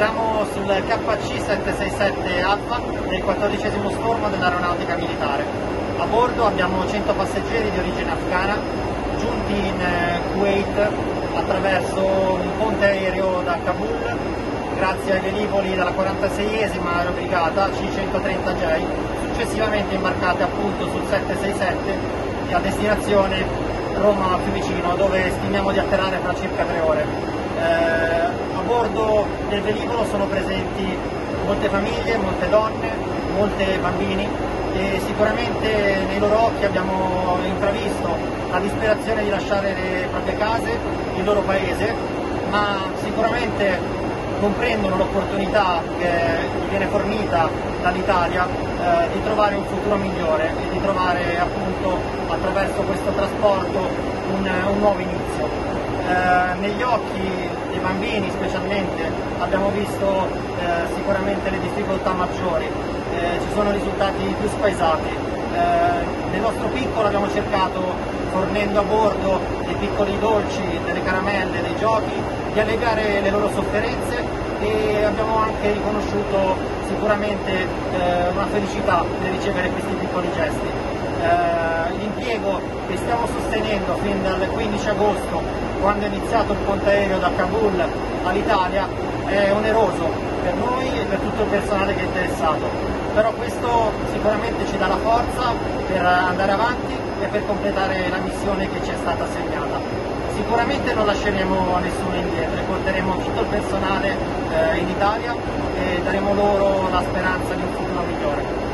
Siamo sul KC-767 Alpha del 14° stormo dell'aeronautica militare. A bordo abbiamo 100 passeggeri di origine afghana giunti in Kuwait attraverso un ponte aereo da Kabul grazie ai velivoli della 46esima Aerobrigata C-130J, successivamente imbarcate appunto sul 767 e a destinazione Roma-Fiumicino, dove stimiamo di atterrare fra circa 3 ore. A bordo del velivolo sono presenti molte famiglie, molte donne, molti bambini e sicuramente nei loro occhi abbiamo intravisto la disperazione di lasciare le proprie case, il loro paese, ma sicuramente comprendono l'opportunità che gli viene fornita dall'Italia di trovare un futuro migliore e di trovare appunto attraverso questo trasporto un nuovo inizio. Negli occhi dei bambini specialmente abbiamo visto sicuramente le difficoltà maggiori, ci sono risultati più spaesati. Nel nostro piccolo abbiamo cercato, fornendo a bordo dei piccoli dolci, delle caramelle, dei giochi, di alleviare le loro sofferenze e abbiamo anche riconosciuto sicuramente una felicità nel ricevere questi piccoli gesti. L'impiego che stiamo sostenendo fin dal 15 agosto, quando è iniziato il ponte aereo da Kabul all'Italia, è oneroso per noi e per tutto il personale che è interessato, però questo sicuramente ci dà la forza per andare avanti e per completare la missione che ci è stata assegnata. Sicuramente non lasceremo nessuno indietro e porteremo tutto il personale in Italia e daremo loro la speranza di un futuro migliore.